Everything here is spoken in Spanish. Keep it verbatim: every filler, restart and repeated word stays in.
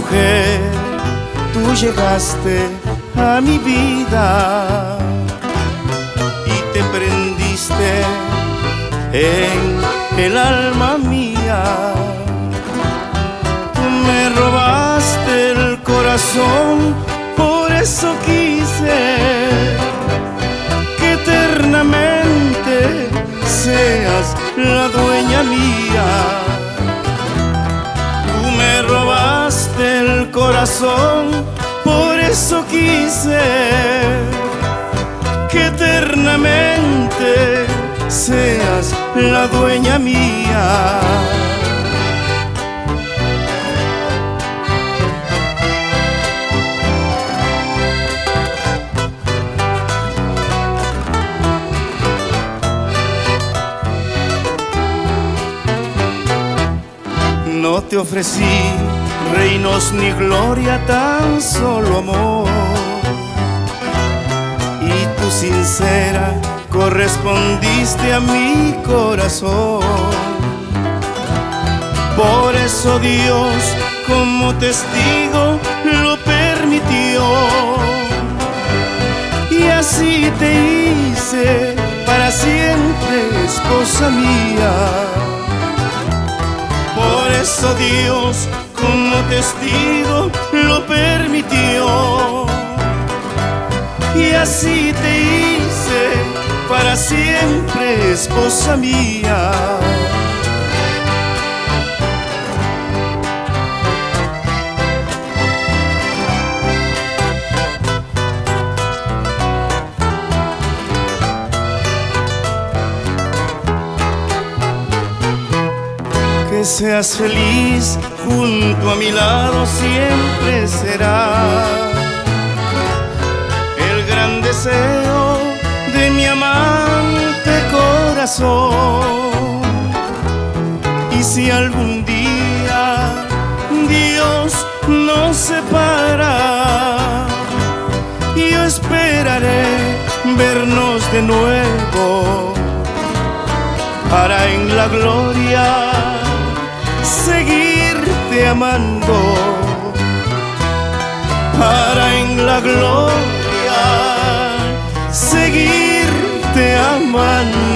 mujer, tú llegaste a mi vida y te prendiste en el alma mía. Tú me robaste el corazón, por eso quise que eternamente seas la dueña mía. Tú me robaste el corazón, por eso quise que eternamente seas la dueña mía. No te ofrecí reinos ni gloria, tan solo amor, y tú sincera correspondiste a mi corazón. Por eso Dios como testigo lo permitió, y así te hice para siempre esposa mía. Por eso Dios como testigo lo permitió, y así te hice para siempre esposa mía. Que seas feliz junto a mi lado siempre será el gran deseo de mi amante corazón. Y si algún día Dios nos separa, yo esperaré vernos de nuevo para en la gloria seguirte amando, para en la gloria seguirte amando.